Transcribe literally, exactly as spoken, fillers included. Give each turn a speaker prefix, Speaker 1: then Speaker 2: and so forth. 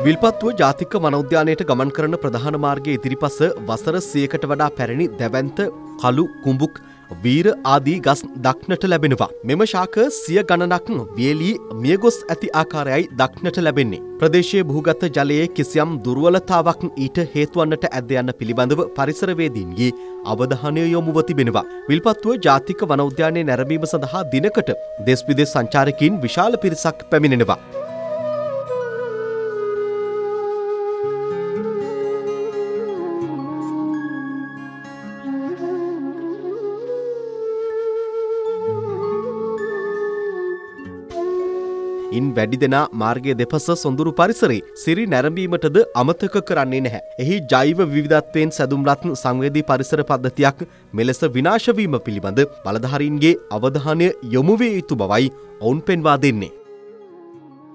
Speaker 1: විල්පත්තුව ජාතික වනෝද්‍යානයට ගමන් කරන ප්‍රධාන මාර්ගයේ ඉදිරිපස වසර සියයකට වඩා පැරණි දැවැන්ත, කළු, කුඹුක්, වීර ආදී ගස් දක්නට ලැබෙනවා. මෙම ශාක සිය ගණනක් වියලී මියගොස් ඇති ආකාරයයි දක්නට ලැබෙන්නේ. ප්‍රදේශයේ භූගත ජලයේ කිසියම් දුර්වලතාවක් ඊට හේතු වන්නට ඇද්ද යන්න පිළිබඳව පරිසරවේදීන්ගේ අවධානය යොමුව තිබෙනවා. විල්පත්තුව ජාතික වනෝද්‍යානයේ නැරඹීම සඳහා දිනකට දෙස් විදෙස් සංචාරකයින් විශාල පිරිසක් පැමිණෙනවා. ඉන් වැඩි දෙනා මාර්ගයේ දෙපස සොඳුරු පරිසරයේ සිරි නැරඹීමටද අමතක කරන්නේ නැහැ. එහි ජෛව විවිධත්වයෙන් සැදුම්ලත් සංවේදී පරිසර පද්ධතියක් මෙලෙස විනාශ වීම පිළිබඳ බලධාරීන්ගේ අවධානය යොමු විය යුතු බවයි ඔවුන් පෙන්වා දෙන්නේ.